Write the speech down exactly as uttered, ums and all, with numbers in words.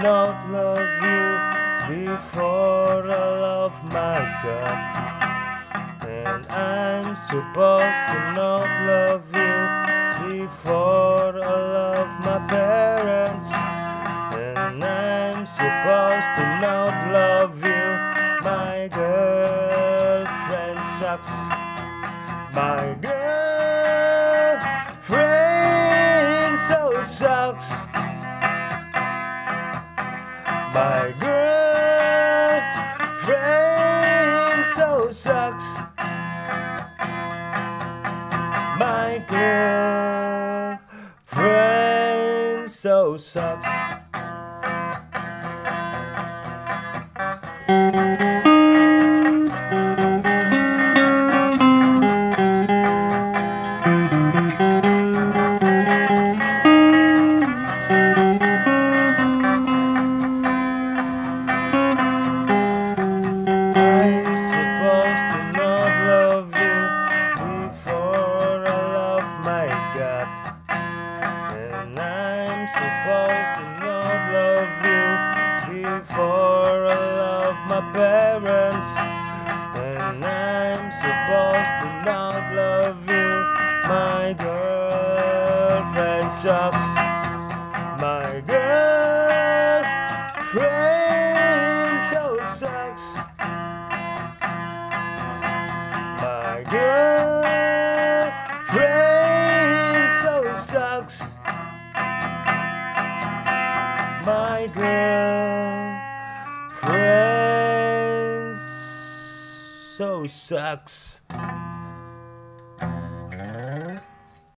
not love you before I love my God. And I'm supposed to not love you before I love my parents. And I'm supposed to not love you. My girlfriend sucks. My girlfriend so sucks. My girlfriend so sucks. My girlfriend so sucks. And I'm supposed to not love you before I love my parents. And I'm supposed to not love you. My girlfriend sucks. My girlfriend so sucks. My girlfriend so sucks. My girlfriend so sucks.